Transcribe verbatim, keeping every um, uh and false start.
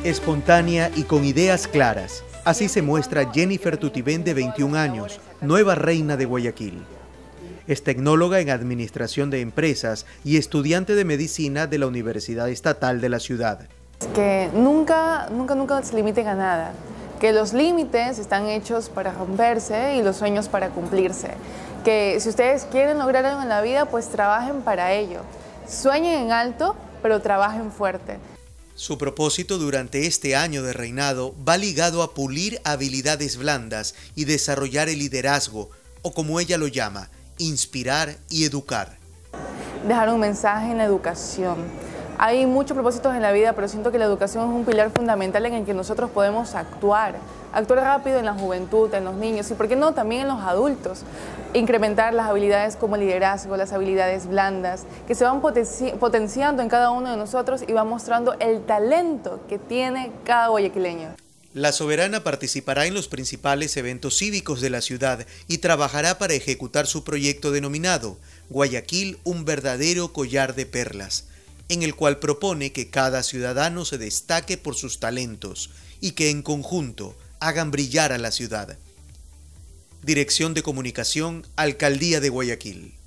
Espontánea y con ideas claras. Así se muestra Jennifer Tutibén, de veintiún años, nueva reina de Guayaquil. Es tecnóloga en Administración de Empresas y estudiante de Medicina de la Universidad Estatal de la ciudad. Que nunca, nunca, nunca se limiten a nada. Que los límites están hechos para romperse y los sueños para cumplirse. Que si ustedes quieren lograr algo en la vida, pues trabajen para ello. Sueñen en alto, pero trabajen fuerte. Su propósito durante este año de reinado va ligado a pulir habilidades blandas y desarrollar el liderazgo, o como ella lo llama, inspirar y educar. Dejar un mensaje en la educación. Hay muchos propósitos en la vida, pero siento que la educación es un pilar fundamental en el que nosotros podemos actuar. Actuar rápido en la juventud, en los niños y, ¿por qué no?, también en los adultos. Incrementar las habilidades como el liderazgo, las habilidades blandas, que se van potenci- potenciando en cada uno de nosotros y van mostrando el talento que tiene cada guayaquileño. La soberana participará en los principales eventos cívicos de la ciudad y trabajará para ejecutar su proyecto denominado Guayaquil, un verdadero collar de perlas, en el cual propone que cada ciudadano se destaque por sus talentos y que en conjunto hagan brillar a la ciudad. Dirección de Comunicación, Alcaldía de Guayaquil.